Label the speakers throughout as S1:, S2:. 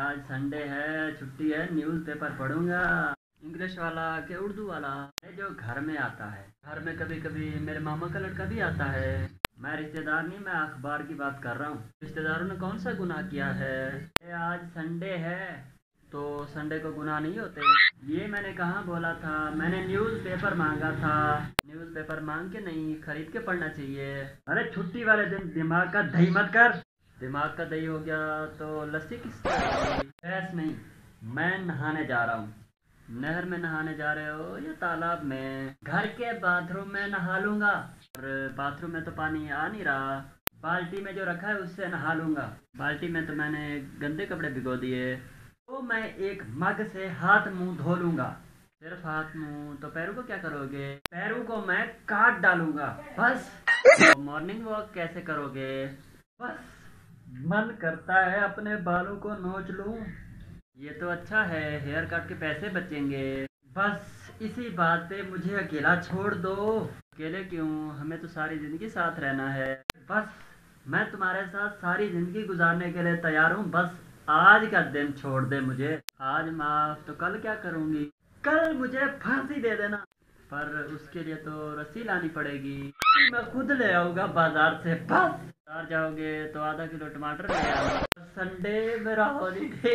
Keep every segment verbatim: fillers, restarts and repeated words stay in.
S1: आज संडे है, छुट्टी है, न्यूज़पेपर पढ़ूंगा। इंग्लिश वाला के उर्दू वाला जो घर में आता है। घर में कभी कभी मेरे मामा का लड़का भी आता है। मैं रिश्तेदार नहीं, मैं अखबार की बात कर रहा हूँ। रिश्तेदारों ने कौन सा गुनाह किया है? ये आज संडे है तो संडे को गुनाह नहीं होते। ये मैंने कहाँ बोला था? मैंने न्यूज़पेपर मांगा था। न्यूज़पेपर मांग के नहीं, खरीद के पढ़ना चाहिए। अरे छुट्टी वाले दिन दिमाग का दही मत कर। दिमाग का दही हो गया तो लस्सी किस? भैंस नहीं, मैं नहाने जा रहा हूँ। नहर में नहाने जा रहे हो या तालाब में? घर के बाथरूम में नहा लूंगा। और बाथरूम में तो पानी आ नहीं रहा। बाल्टी में जो रखा है उससे नहा लूंगा। बाल्टी में तो मैंने गंदे कपड़े भिगो दिए। तो मैं एक मग से हाथ मुंह धो लूंगा। सिर्फ हाथ मुंह? तो पैरों को क्या करोगे? पैरों को मैं काट डालूंगा बस। तो मॉर्निंग वॉक कैसे करोगे? बस मन करता है अपने बालों को नोच लूं। ये तो अच्छा है, हेयर कट के पैसे बचेंगे। बस इसी बात पे मुझे अकेला छोड़ दो। अकेले क्यों? हमें तो सारी जिंदगी साथ रहना है। बस मैं तुम्हारे साथ सारी जिंदगी गुजारने के लिए तैयार हूँ। बस आज का दिन छोड़ दे मुझे। आज माफ तो कल क्या करूँगी? कल मुझे फांसी दे देना। पर उसके लिए तो रस्सी लानी पड़ेगी। मैं खुद ले आऊंगा बाजार से। बस बाजार जाओगे तो आधा किलो टमाटर ले आना। संडे मेरा हॉलीडे।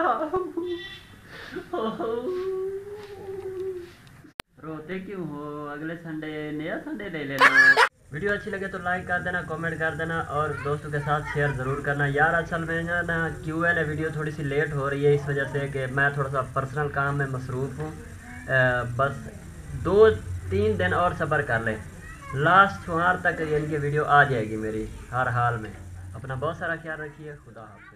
S1: रोते क्यों हो? अगले संडे नया संडे ले लेना। वीडियो अच्छी लगे तो लाइक कर देना, कमेंट कर देना और दोस्तों के साथ शेयर ज़रूर करना। यार असल में ना क्यू एन ए वीडियो थोड़ी सी लेट हो रही है इस वजह से कि मैं थोड़ा सा पर्सनल काम में मसरूफ़ हूँ। बस दो तीन दिन और सब्र कर लें। लास्ट शुमार तक इनकी वीडियो आ जाएगी मेरी हर हाल में। अपना बहुत सारा ख्याल रखिए। खुदा हाफ़िज़।